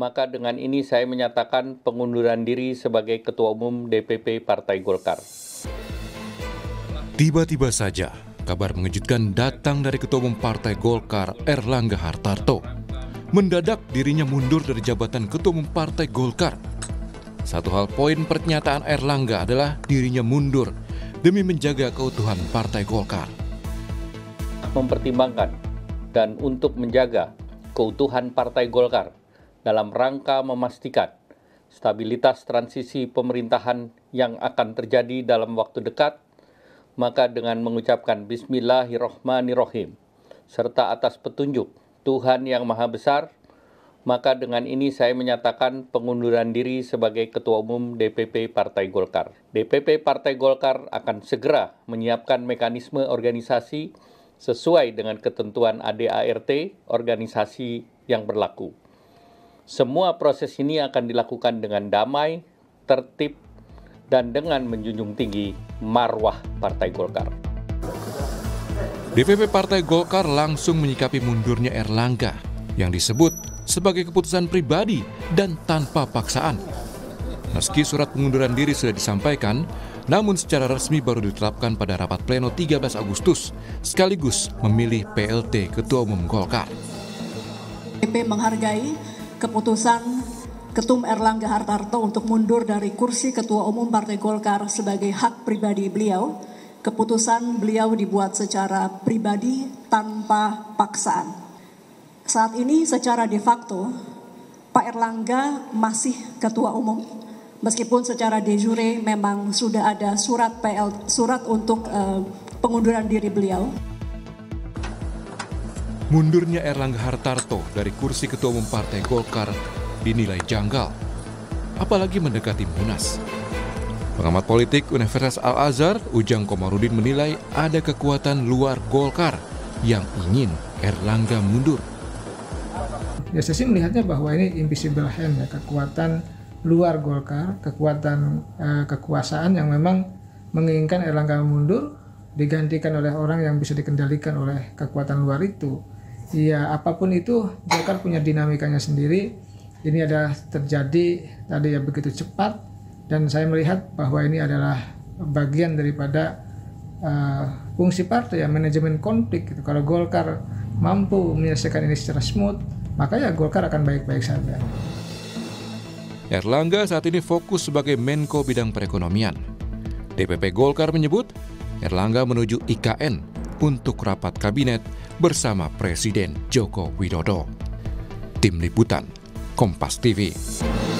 maka dengan ini saya menyatakan pengunduran diri sebagai Ketua Umum DPP Partai Golkar. Tiba-tiba saja, kabar mengejutkan datang dari Ketua Umum Partai Golkar, Erlangga Hartarto. Mendadak dirinya mundur dari jabatan Ketua Umum Partai Golkar. Satu hal poin pernyataan Erlangga adalah dirinya mundur demi menjaga keutuhan Partai Golkar. Mempertimbangkan dan untuk menjaga keutuhan Partai Golkar dalam rangka memastikan stabilitas transisi pemerintahan yang akan terjadi dalam waktu dekat, maka dengan mengucapkan Bismillahirrohmanirrohim serta atas petunjuk Tuhan Yang Maha Besar, maka dengan ini saya menyatakan pengunduran diri sebagai Ketua Umum DPP Partai Golkar. DPP Partai Golkar akan segera menyiapkan mekanisme organisasi sesuai dengan ketentuan ADART organisasi yang berlaku. Semua proses ini akan dilakukan dengan damai, tertib, dan dengan menjunjung tinggi marwah Partai Golkar. DPP Partai Golkar langsung menyikapi mundurnya Erlangga yang disebut sebagai keputusan pribadi dan tanpa paksaan. Meski surat pengunduran diri sudah disampaikan, namun secara resmi baru ditetapkan pada rapat pleno 13 Agustus, sekaligus memilih PLT Ketua Umum Golkar. DPP menghargai keputusan Ketum Erlangga Hartarto untuk mundur dari kursi Ketua Umum Partai Golkar sebagai hak pribadi beliau. Keputusan beliau dibuat secara pribadi tanpa paksaan. Saat ini secara de facto, Pak Erlangga masih Ketua Umum. Meskipun secara de jure memang sudah ada surat untuk pengunduran diri beliau. Mundurnya Erlangga Hartarto dari kursi Ketua Umum Partai Golkar dinilai janggal, apalagi mendekati Munas. Pengamat politik Universitas Al-Azhar, Ujang Komarudin menilai ada kekuatan luar Golkar yang ingin Erlangga mundur. Ya, saya sih melihatnya bahwa ini invisible hand, ya, kekuatan luar Golkar, kekuatan kekuasaan yang memang menginginkan Erlangga mundur digantikan oleh orang yang bisa dikendalikan oleh kekuatan luar itu. Ya, apapun itu, Golkar punya dinamikanya sendiri. Ini adalah terjadi tadi ya begitu cepat, dan saya melihat bahwa ini adalah bagian daripada fungsi partai, ya, manajemen konflik. Gitu. Kalau Golkar mampu menyelesaikan ini secara smooth, maka ya Golkar akan baik-baik saja. Erlangga saat ini fokus sebagai Menko Bidang Perekonomian. DPP Golkar menyebut Erlangga menuju IKN untuk rapat kabinet bersama Presiden Joko Widodo. Tim Liputan Kompas TV.